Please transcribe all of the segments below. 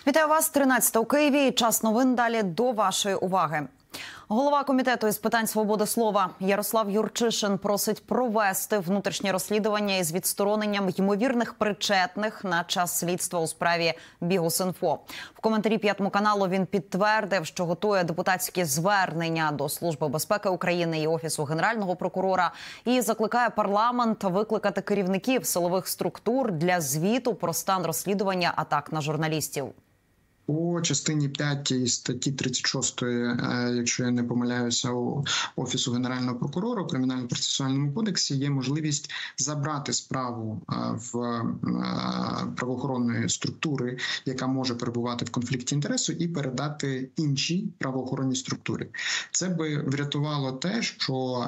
Вітаю вас, 13 у Києві. Час новин далі до вашої уваги. Голова комітету із питань свободи слова Ярослав Юрчишин просить провести внутрішнє розслідування із відстороненням ймовірних причетних на час слідства у справі Bihus.info. В коментарі «П'ятому каналу» він підтвердив, що готує депутатські звернення до Служби безпеки України і Офісу Генерального прокурора і закликає парламент викликати керівників силових структур для звіту про стан розслідування атак на журналістів. У частині 5 статті 36, якщо я не помиляюся, у Офісу Генерального прокурора у Кримінально-процесуальному кодексі є можливість забрати справу в правоохоронної структури, яка може перебувати в конфлікті інтересу, і передати іншій правоохоронній структурі. Це би врятувало те, що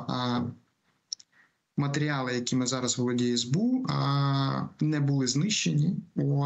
матеріали, якими зараз володіє СБУ, не були знищені,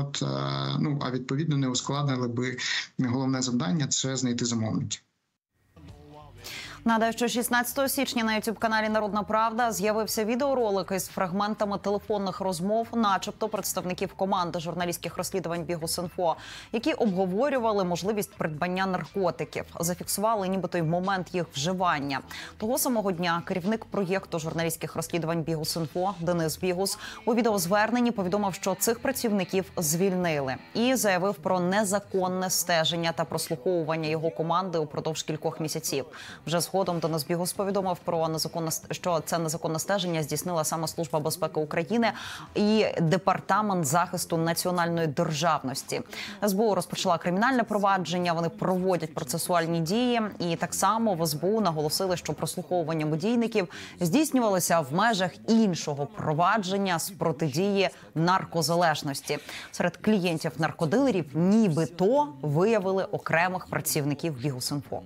а відповідно не ускладнили би головне завдання – це знайти замовників. Нагадаю, що 16 січня на YouTube-каналі «Народна Правда» з'явився відеоролик із фрагментами телефонних розмов, начебто представників команди журналістських розслідувань Bihus.info, які обговорювали можливість придбання наркотиків. Зафіксували нібито й момент їх вживання. Того самого дня керівник проєкту журналістських розслідувань Bihus.info Денис Бігус у відеозверненні повідомив, що цих працівників звільнили. І заявив про незаконне стеження та прослуховування його команди упродовж кількох місяців. Вже згодом Денис Бігус повідомив про що це незаконне стеження здійснила саме Служба безпеки України і Департамент захисту національної державності. СБУ розпочала кримінальне провадження, вони проводять процесуальні дії. І так само в СБУ наголосили, що прослуховування медійників здійснювалося в межах іншого провадження з протидії наркозалежності. Серед клієнтів наркодилерів нібито виявили окремих працівників Bihus.info.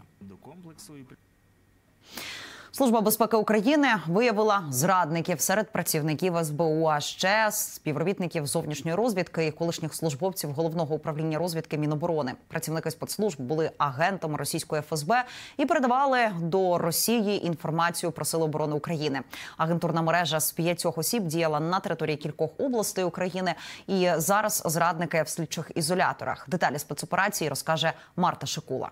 Служба безпеки України виявила зрадників серед працівників СБУ, а ще співробітників зовнішньої розвідки і колишніх службовців Головного управління розвідки Міноборони. Працівники спецслужб були агентами російської ФСБ і передавали до Росії інформацію про Сили оборони України. Агентурна мережа з 5 осіб діяла на території кількох областей України, і зараз зрадники в слідчих ізоляторах. Деталі спецоперації розкаже Марта Шикула.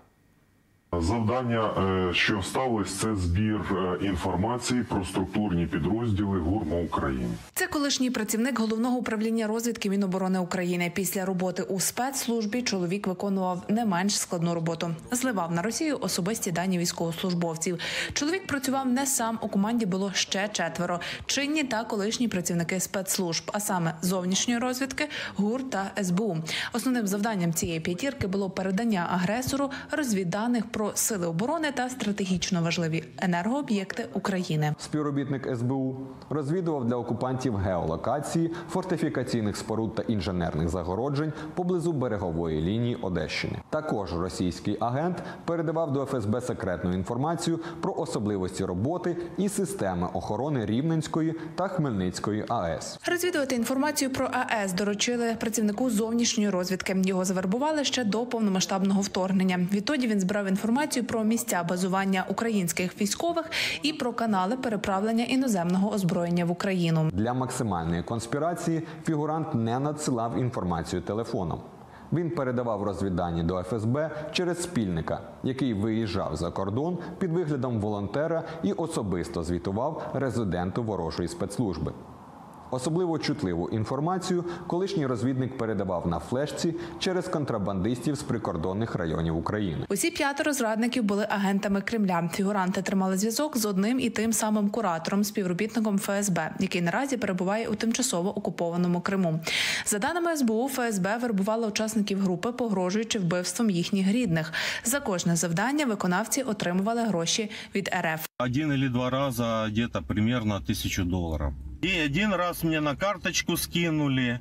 Завдання, що сталося, це збір інформації про структурні підрозділи ГУР України. Це колишній працівник Головного управління розвідки Міноборони України. Після роботи у спецслужбі чоловік виконував не менш складну роботу. Зливав на Росію особисті дані військовослужбовців. Чоловік працював не сам, у команді було ще 4 – чинні та колишні працівники спецслужб, а саме зовнішньої розвідки, ГУР та СБУ. Основним завданням цієї п'ятірки було передання агресору розвідданих про Сили оборони та стратегічно важливі енергооб'єкти України. Співробітник СБУ розвідував для окупантів геолокації, фортифікаційних споруд та інженерних загороджень поблизу берегової лінії Одещини. Також російський агент передавав до ФСБ секретну інформацію про особливості роботи і системи охорони Рівненської та Хмельницької АЕС. Розвідувати інформацію про АЕС доручили працівнику зовнішньої розвідки. Його завербували ще до повномасштабного вторгнення. Відтоді він збирав інформацію про місця базування українських військових і про канали переправлення іноземного озброєння в Україну. Для максимальної конспірації фігурант не надсилав інформацію телефоном. Він передавав розвіддані до ФСБ через спільника, який виїжджав за кордон під виглядом волонтера і особисто звітував резиденту ворожої спецслужби. Особливо чутливу інформацію колишній розвідник передавав на флешці через контрабандистів з прикордонних районів України. Усі 5 зрадників були агентами Кремля. Фігуранти тримали зв'язок з одним і тим самим куратором, співробітником ФСБ, який наразі перебуває у тимчасово окупованому Криму. За даними СБУ, ФСБ вербувала учасників групи, погрожуючи вбивством їхніх рідних. За кожне завдання виконавці отримували гроші від РФ. 1 или 2 раза где-то примерно $1000. И 1 раз мне на карточку скинули.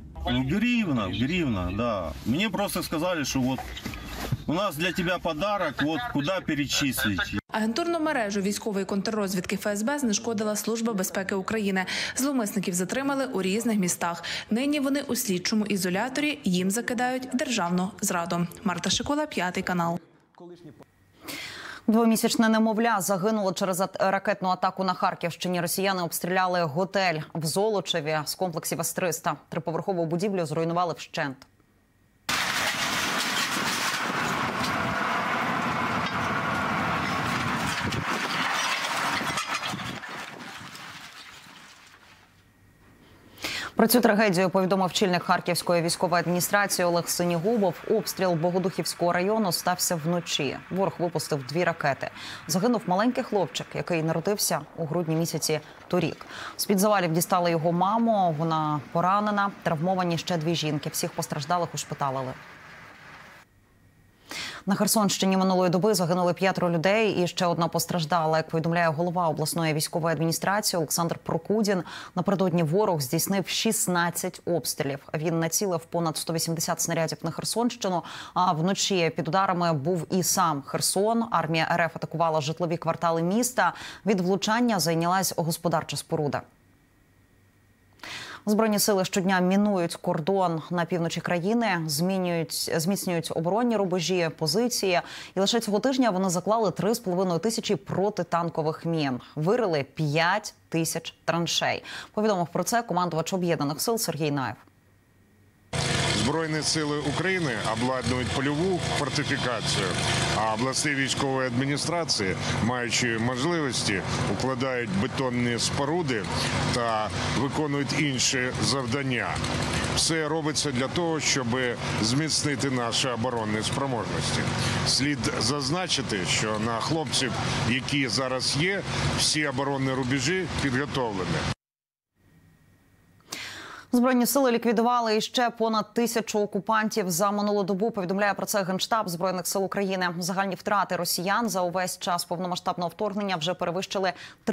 Гривна, да. Мне просто сказали, что вот у нас для тебя подарок, вот куда перечислить. Агентурну мережу військової контррозвідки ФСБ знешкодила Служба безпеки України. Зловмисників затримали у різних містах. Нині вони у слідчому ізоляторі, їм закидають державну зраду. Марта Шикула, 5 канал. Двомісячне немовля загинуло через ракетну атаку на Харківщині. Росіяни обстріляли готель в Золочеві з комплексів С-300. Триповерхову будівлю зруйнували вщент. Про цю трагедію повідомив очільник Харківської військової адміністрації Олег Синігубов. Обстріл Богодухівського району стався вночі. Ворог випустив 2 ракети. Загинув маленький хлопчик, який народився у грудні місяці торік. З-під завалів дістали його маму. Вона поранена. Травмовані ще 2 жінки. Всіх постраждалих ушпиталили. На Херсонщині минулої доби загинули 5 людей і ще одна постраждала. Як повідомляє голова обласної військової адміністрації Олександр Прокудін, напередодні ворог здійснив 16 обстрілів. Він націлив понад 180 снарядів на Херсонщину, а вночі під ударами був і сам Херсон. Армія РФ атакувала житлові квартали міста. Від влучання зайнялась господарча споруда. Збройні сили щодня мінують кордон на півночі країни, зміцнюють оборонні рубежі, позиції. І лише цього тижня вони заклали 3,5 тисячі протитанкових мін. Вирили 5 тисяч траншей. Повідомив про це командувач Об'єднаних сил Сергій Наєв. Збройні сили України обладнують польову фортифікацію, а обласні військові адміністрації, маючи можливості, укладають бетонні споруди та виконують інші завдання. Все робиться для того, щоб зміцнити наші оборонні спроможності. Слід зазначити, що на хлопців, які зараз є, всі оборонні рубежі підготовлені. Збройні сили ліквідували іще понад 1000 окупантів за минулу добу. Повідомляє про це Генштаб Збройних сил України. Загальні втрати росіян за увесь час повномасштабного вторгнення вже перевищили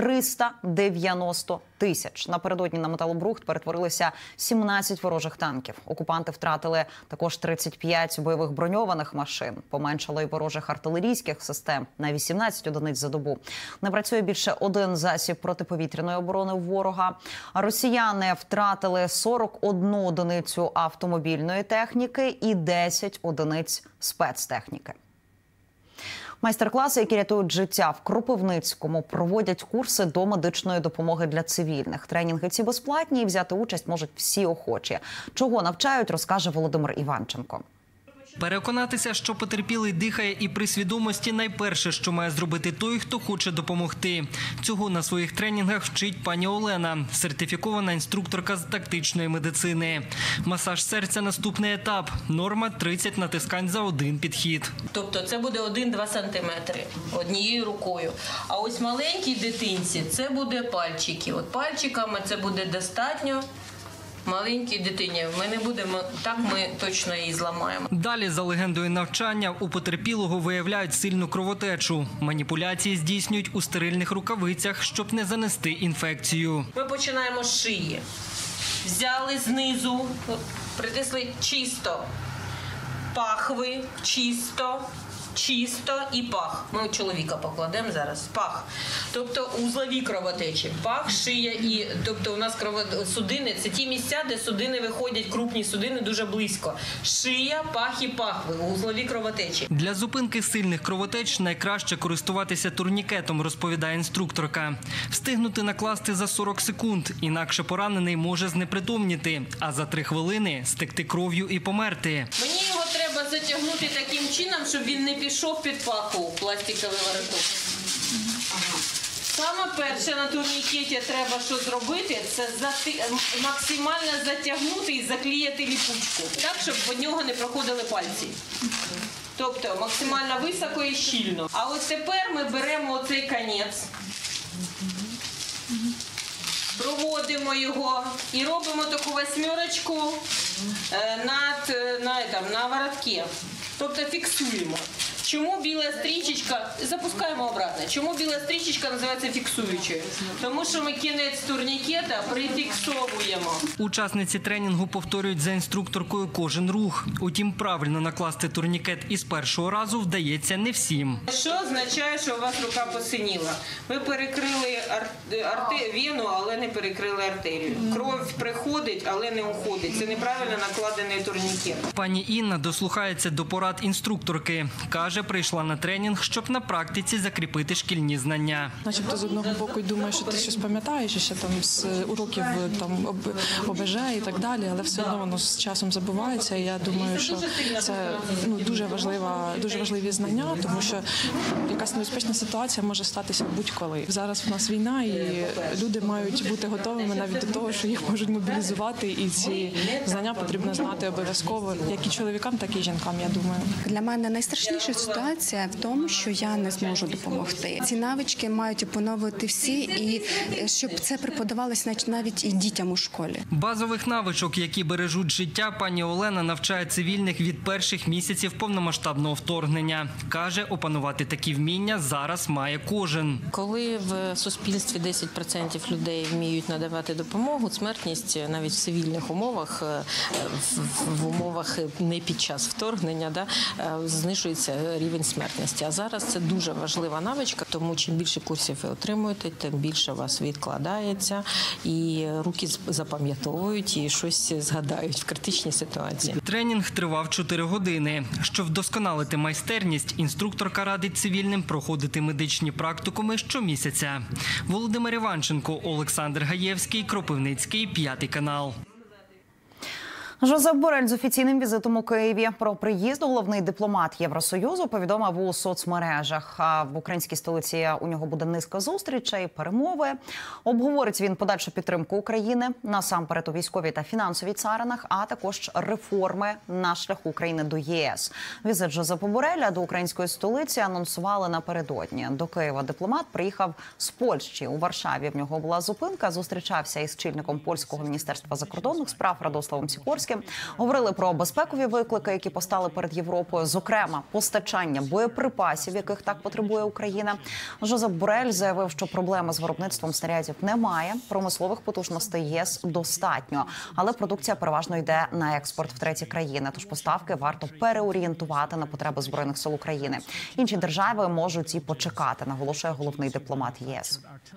390 тисяч. Напередодні на металобрухт перетворилися 17 ворожих танків. Окупанти втратили також 35 бойових броньованих машин. Поменшало й ворожих артилерійських систем на 18 одиниць за добу. Не працює більше один засіб протиповітряної оборони ворога. А росіяни втратили 41 одиницю автомобільної техніки і 10 одиниць спецтехніки. Майстер-класи, які рятують життя в Кропивницькому, проводять курси до медичної допомоги для цивільних. Тренінги ці безплатні і взяти участь можуть всі охочі. Чого навчають, розкаже Володимир Іванченко. Переконатися, що потерпілий дихає і при свідомості – найперше, що має зробити той, хто хоче допомогти. Цього на своїх тренінгах вчить пані Олена, сертифікована інструкторка з тактичної медицини. Масаж серця – наступний етап. Норма – 30 натискань за один підхід. Тобто це буде 1-2 сантиметри однією рукою. А ось маленькій дитинці це буде пальчики. От пальчиками це буде достатньо. Маленькій дитині ми не будемо, так ми точно її зламаємо. Далі, за легендою навчання, у потерпілого виявляють сильну кровотечу. Маніпуляції здійснюють у стерильних рукавицях, щоб не занести інфекцію. Ми починаємо з шиї. Взяли знизу, притисли чисто, пахви чисто. Чисто і пах. Ми чоловіка покладемо зараз. Пах. Тобто узлові кровотечі. Пах, шия і... Тобто у нас судини – це ті місця, де судини виходять, крупні судини дуже близько. Шия, пах і пахви. Узлові кровотечі. Для зупинки сильних кровотеч найкраще користуватися турнікетом, розповідає інструкторка. Встигнути накласти за 40 секунд, інакше поранений може знепритомніти, а за 3 хвилини стекти кров'ю і померти. Мені його треба затягнути таким чином, щоб він не пішов під паху, пластиковий вороток. Саме перше на турнікеті треба що зробити, це максимально затягнути і заклеїти ліпучку, так, щоб в нього не проходили пальці. Тобто максимально високо і щільно. А ось тепер ми беремо оцей конець, проводимо його і робимо таку 8 на воротці. Тобто фіксуємо. Чому біла стрічечка, запускаємо обратно, чому біла стрічечка називається фіксуючою? Тому що ми кінець турнікета прифіксовуємо. Учасниці тренінгу повторюють за інструкторкою кожен рух. Утім, правильно накласти турнікет із першого разу вдається не всім. Що означає, що у вас рука посиніла? Ви перекрили вену, але не перекрили артерію. Кров приходить, але не уходить. Це неправильно накладений турнікет. Пані Інна дослухається до порад інструкторки. Каже, Каже, прийшла на тренінг, щоб на практиці закріпити шкільні знання. Начебто з одного боку й думаєш, що ти щось пам'ятаєш, ще там з уроків там ОБЖ і так далі, але все одно воно з часом забувається. І я думаю, що це дуже важливі знання, тому що якась небезпечна ситуація може статися будь-коли. Зараз в нас війна, і люди мають бути готовими навіть до того, що їх можуть мобілізувати, і ці знання потрібно знати обов'язково, як і чоловікам, так і жінкам, я думаю. Для мене найстрашніша ситуація в тому, що я не зможу допомогти. Ці навички мають опановувати всі, і щоб це преподавалося навіть і дітям у школі. Базових навичок, які бережуть життя, пані Олена навчає цивільних від перших місяців повномасштабного вторгнення. Каже, опанувати такі вміння зараз має кожен. Коли в суспільстві 10% людей вміють надавати допомогу, смертність навіть в цивільних умовах, в умовах не під час вторгнення, знижується рівень смертності. А зараз це дуже важлива навичка, тому чим більше курсів ви отримуєте, тим більше у вас відкладається, і руки запам'ятовують, і щось згадають в критичній ситуації. Тренінг тривав 4 години. Щоб вдосконалити майстерність, інструкторка радить цивільним проходити медичні практикуми щомісяця. Володимир Іванченко, Олександр Гаєвський, Кропивницький, 5 канал. Жозеп Борель з офіційним візитом у Києві. Про приїзд головний дипломат Євросоюзу повідомив у соцмережах. А в українській столиці у нього буде низка зустрічей, перемови. Обговорить він подальшу підтримку України, насамперед у військовій та фінансовій царинах, а також реформи на шляху України до ЄС. Візит Жозепа Бореля до української столиці анонсували напередодні. До Києва дипломат приїхав з Польщі. У Варшаві в нього була зупинка, зустрічався із чільником польського міністерства закордонних справ Радославом Сікорським. Говорили про безпекові виклики, які постали перед Європою, зокрема постачання боєприпасів, яких так потребує Україна. Жозеп Борель заявив, що проблеми з виробництвом снарядів немає, промислових потужностей ЄС достатньо, але продукція переважно йде на експорт в треті країни, тож поставки варто переорієнтувати на потреби Збройних сил України. Інші держави можуть і почекати, наголошує головний дипломат ЄС.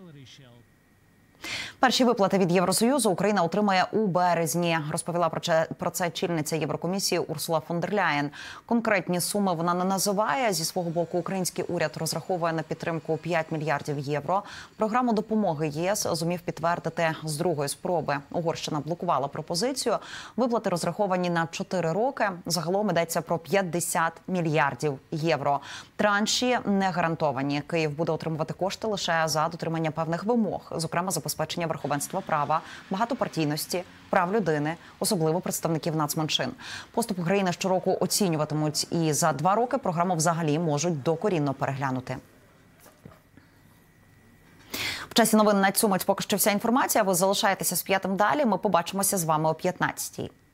Перші виплати від Євросоюзу Україна отримає у березні, розповіла про це чільниця Єврокомісії Урсула фон дер Ляєн. Конкретні суми вона не називає. Зі свого боку, український уряд розраховує на підтримку 5 мільярдів євро. Програму допомоги єС зумів підтвердити з другої спроби. Угорщина блокувала пропозицію. Виплати розраховані на 4 роки. Загалом йдеться про 50 мільярдів євро. Транші не гарантовані. Київ буде отримувати кошти лише за дотримання певних вимог, зокрема забезпечення верховенства права, багатопартійності, прав людини, особливо представників нацменшин. Поступ України щороку оцінюватимуть, і за 2 роки програму взагалі можуть докорінно переглянути. В часі новин на цю мить поки що вся інформація. Ви залишаєтеся з 5 далі. Ми побачимося з вами о 15-й.